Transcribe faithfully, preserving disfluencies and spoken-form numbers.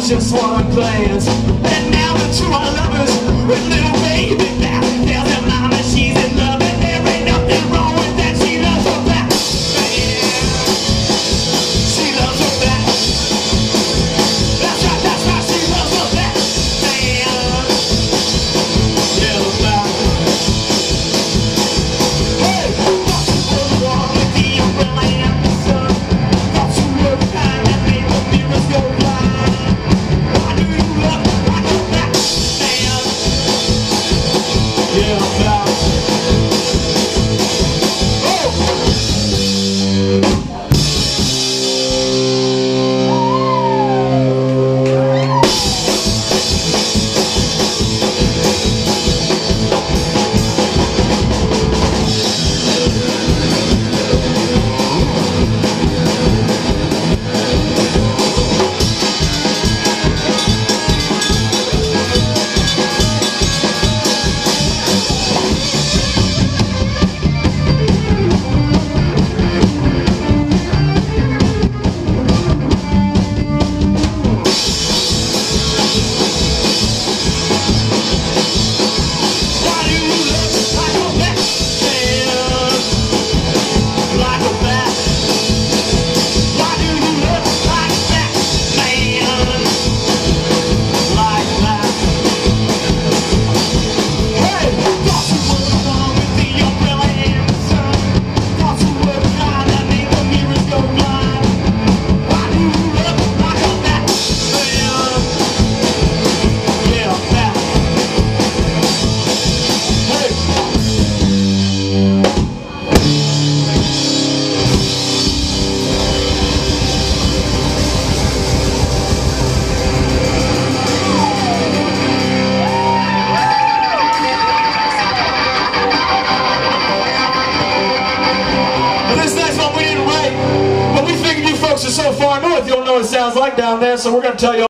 was just one glance. And now the two are lovers with little baby back. Tells her mama she's in love and there ain't nothing wrong with that. She loves her back, man. She loves her back. That's right, that's right, she loves her back, man. Yeah, her back. Hey, thought you were wrong with the umbrella and the sun. Thought you were kind that made the mirrors go blind. Why do you look like her back, man? Yeah, her back. Are so far north, you don't know what it sounds like down there, so we're going to tell you